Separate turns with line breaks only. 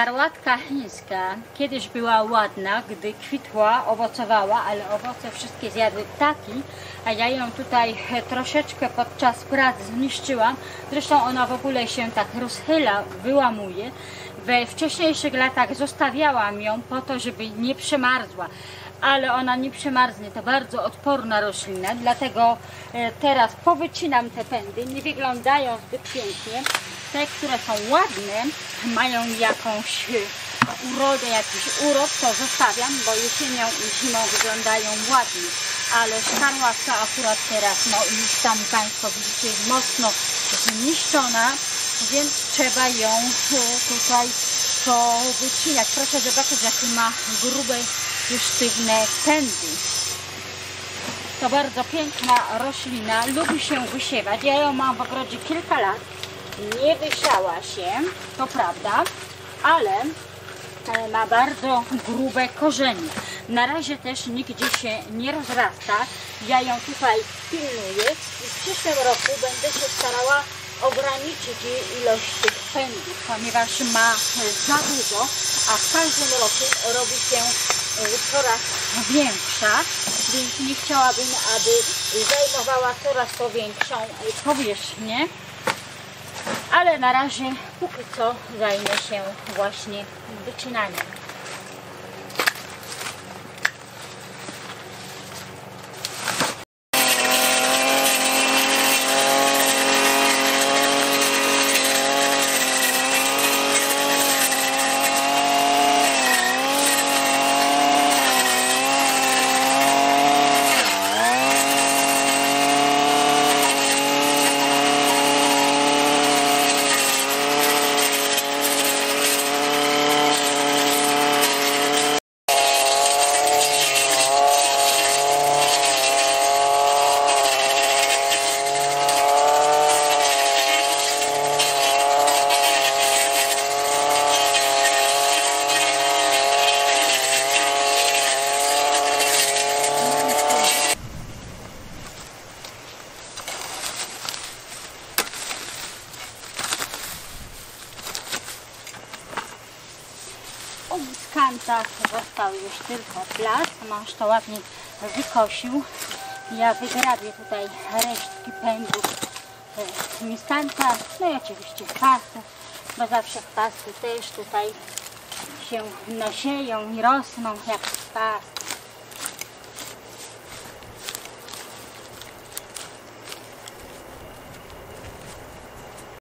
Szkarłatka chińska kiedyś była ładna, gdy kwitła, owocowała, ale owoce wszystkie zjadły ptaki, a ja ją tutaj troszeczkę podczas prac zniszczyłam. Zresztą ona w ogóle się tak rozchyla, wyłamuje. We wcześniejszych latach zostawiałam ją po to, żeby nie przemarzła, ale ona nie przemarznie, to bardzo odporna roślina, dlatego teraz powycinam te pędy, nie wyglądają zbyt pięknie. Te, które są ładne, mają jakąś urodę, jakiś urok, to zostawiam, bo jesienią i zimą wyglądają ładnie, ale szkarłatka akurat teraz, no już tam Państwo widzicie, jest mocno zniszczona, więc trzeba ją tutaj powycinać. Proszę zobaczyć, jakie ma grube i sztywne pędy. To bardzo piękna roślina, lubi się wysiewać. Ja ją mam w ogrodzie kilka lat. Nie wysiała się, to prawda, ale ma bardzo grube korzenie. Na razie też nigdzie się nie rozrasta. Ja ją tutaj pilnuję i w przyszłym roku będę się starała ograniczyć jej ilość tych pędów, ponieważ ma za dużo, a w każdym roku robi się coraz większa, więc nie chciałabym, aby zajmowała coraz to większą powierzchnię. Ale na razie póki co zajmę się właśnie wycinaniem. W kantach został już tylko plac, mąż to ładnie wykosił. Ja wygrabię tutaj resztki pędów z miskanta, no i oczywiście pasy, bo zawsze pasy też tutaj się nasieją i rosną jak pas.